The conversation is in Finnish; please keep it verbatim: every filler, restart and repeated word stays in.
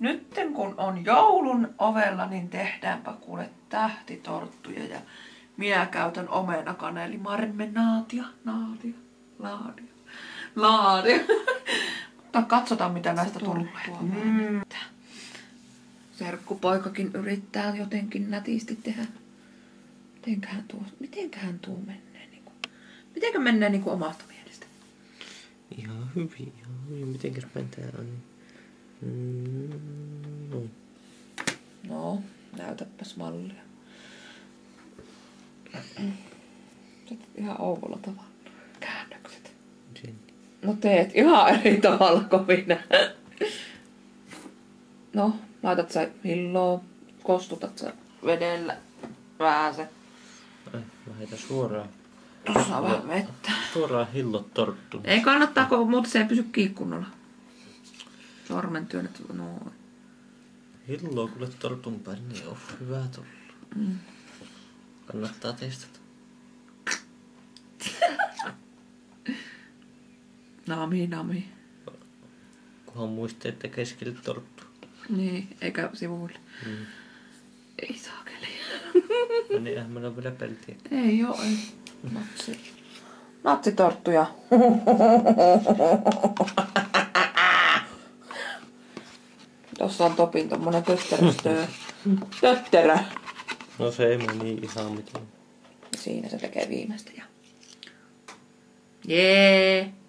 nytten kun on joulun ovella, niin tehdäänpä kuule tähtitorttuja ja minä käytän omenakanelimarmenaatia, naatia, laadia, laadia. Mutta katsotaan mitä näistä tulee. Mm. Serkkupoikakin yrittää jotenkin nätisti tehdä. Mitenköhän tuo, mitenköhän tuo menee niinku, mitenkö menee niinku omasta mielestä? Ihan hyvin, ihan hyvin. Mitenkäs mennään? Mm, no. No, näytäpäs mallia. Ihan ouvolla tavalla. Käännökset. Sen. No teet ihan eri tavalla kuin minä. No, laitat sä hilloa, kostutat sä vedellä vähän se. Ai, mä heitän suoraan. Tuossa on vähän vettä. Suoraan hillot torttu. Ei kannattaa, kun muuten se ei pysy kiikkunnolla. Sormen työnnät noin. Hilloa kuule tortun päin, niin on hyvä tullut. Mm. Kannattaa testata. Nami, nami. Kunhan muistaa, että keskelle torttu. Niin, eikä sivuille. Mm. Ei saakeli. No niin, eihän meillä ole vielä peltiä. Ei oo, ei. Natsi. Natsitorttuja. Tossa on Topin tommonen tötteröstö. Tötterö. No se ei meni ihan mitään. Siinä se tekee viimeistä ja... Jee!